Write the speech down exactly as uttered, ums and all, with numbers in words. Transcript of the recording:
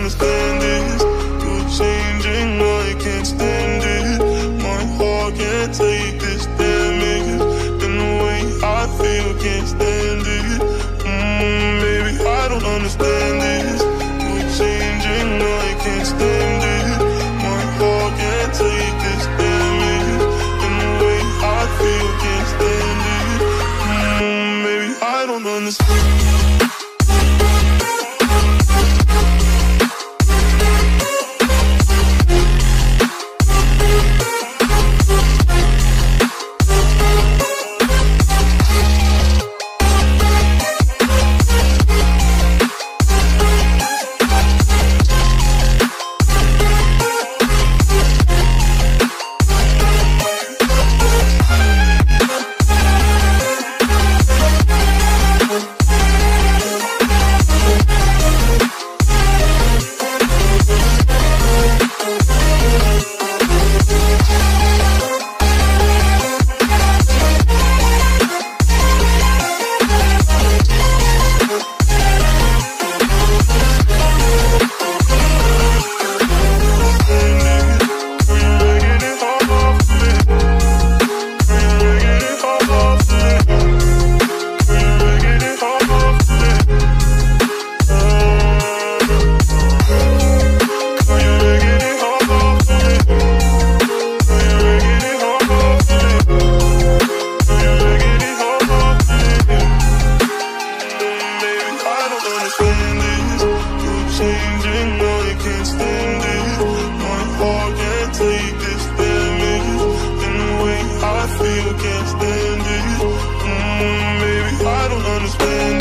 understand this. You're changing, I can't stand it. My heart can't take this damage. And the way I feel, can't stand it. Mm, baby, I don't understand this. You're changing, I can't stand it. My heart can't take this damage. And the way I feel, can't stand it. Mm, baby, I don't understand. Changing, no, I can't stand it. My heart can't take this damage. And the way I feel, can't stand it. Mm, baby, I don't understand.